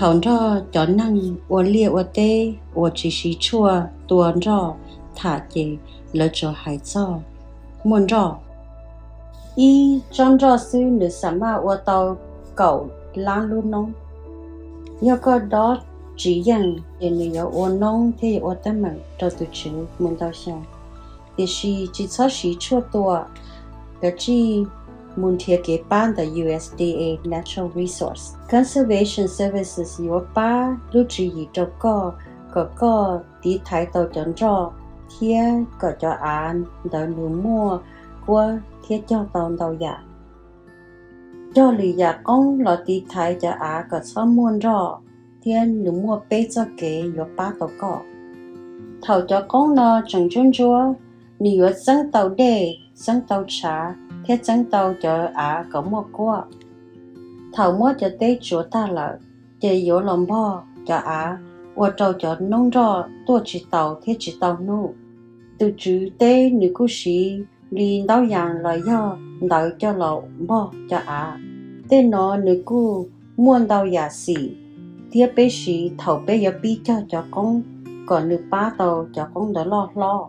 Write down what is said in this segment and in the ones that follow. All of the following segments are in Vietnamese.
thầu cho cho năng uốn lia uốn tê uốn chỉ xí chua tuôn cho thả chế lỡ cho hải cho muôn cho y trong cho sư nữ sắm mà uốn tàu cậu lan luôn nông nhớ có đó chỉ rằng để người uốn nông thì uốn tâm mạng cho tụi chú muốn tao sao thì chỉ cho xí chua tua cái chỉ muốn thiết kế ban the USDA Natural Resource Conservation Services yếu ba lúc chỉ cho có tí thái tàu chọn cho thiết có cho án đỡ lúa mua của thiết cho tàu giả cho lì giả công là tí thái cho có sao muôn rõ thiết lúa mua bê cho kế yếu ba tàu có thầu cho công nó chẳng chân chúa nếu dân tàu đề dân tàu trả thiết dân tàu cho có một qua thầu mua cho tết chúa ta là chỉ yếu lòng bò cho và trâu cho nông rõ tôi chỉ tàu thiết chỉ tàu nụ từ chú tê nữ cú sĩ đi đau dạng là do đợi cho lậu bò cho tên nó nữ cú muôn đau giả xỉ thiết bế sĩ thầu bế yếu bí cho con còn nữ ba tàu cho con đó lo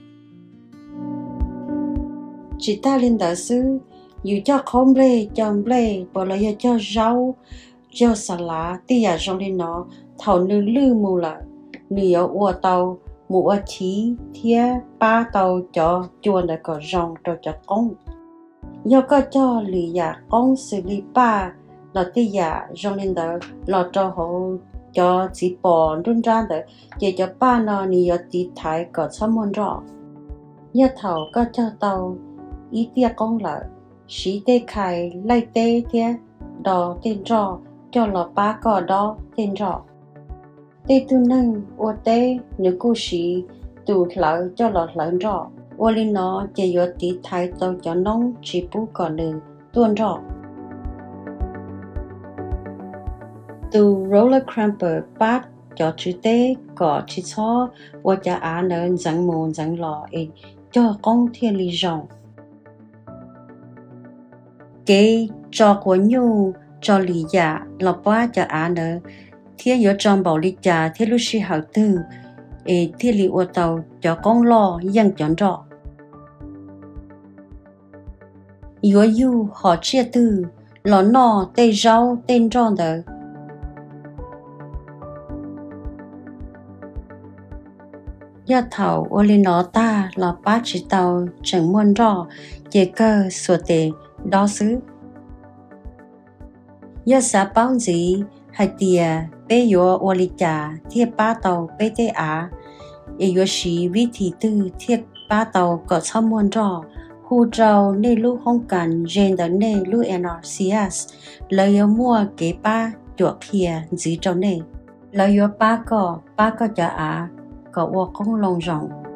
chỉ ta lên đó sư dù cho không lê chồng lê bỏ lại cho rau cho salad tia trong lên nó thầu nữ lư mù lại nữ ở tàu mù ở chí thiết ba tàu cho chuồn để có rong cho con do có cho lì giả con xử lý ba là tia trong lên đó là cho họ cho chỉ bỏ run ra để chỉ cho ba nó nữ tí thái có sắm món rõ nhớ thầu có cho tàu ý tia con lợi sĩ tê khai lấy tê thế đó tên rõ cho là ba có đó tên rõ tê tu nâng ô tê nữ cô sĩ tu lợi cho là lợn rõ ô linh nó chỉ có tí thái tàu cho nông chỉ bù còn nữ tuôn rõ tu roller cramper bát cho chữ tê có chỉ cho ô cha nợ dẫn mồn dẫn lò cho con thiên lý rộng cái cho của nhu cho lý giả là ba cho nữa thiên yếu trong bảo lý giả thiên lúc sĩ hậu tư thiên lý ô tàu cho con lo dân chọn rõ yếu yu họ chia tư lo no tê rau tên tròn đỡ do thầu ô lên nó ta là ba chỉ tàu chẳng muôn rõ chỉ cơ sửa tệ đó xứ do xã bao gì hay tia bé yếu ô lì trà thiết ba tàu bé tê yếu sĩ vi thị tư thiết ba tàu có sao muôn rõ hù trâu nê lưu không cần gen đến nê lưu NRCS lời yếu mua kế ba chuột kia dĩ trâu nê lời yếu ba có cho có ô không lòng rộng